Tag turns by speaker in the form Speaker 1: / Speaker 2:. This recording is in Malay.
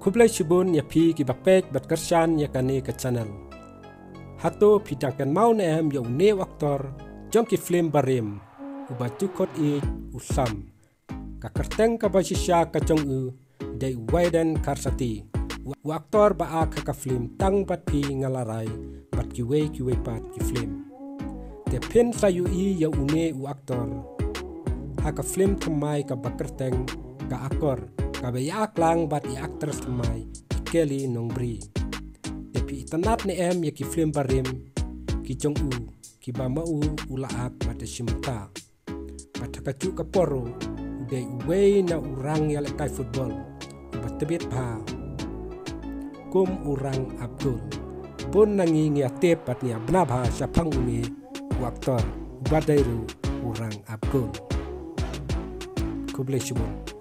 Speaker 1: Kublai Shibun ya pi ki bapek bat kersyan ya kane ke channel. Hato pidangkan mau na ya une waktor jong ki film barim ubatu kot I usam. Ka kerteng ka basisya ka jong u dai waiden karsati. Waktor ba ka film tang bat pi ngalarai bat ki we pat ki film. Te pen sayu I ya une waktor. Ha ka film thamai ka bakerteng ka akor ka bayak lang bat I actress thamai Kelly Nongbri. Tapi tanat ni ya ki film barim ki jong u ki ba mau ulaak bat simta. Bat ka cu ka poro dai we na urang ya lekai football. Bat tebet pa. Kum urang Abdul. Pun nangi ngia tep bat nia bnabha sapang uni waktor badairu urang Abdul. Kublai Shibun.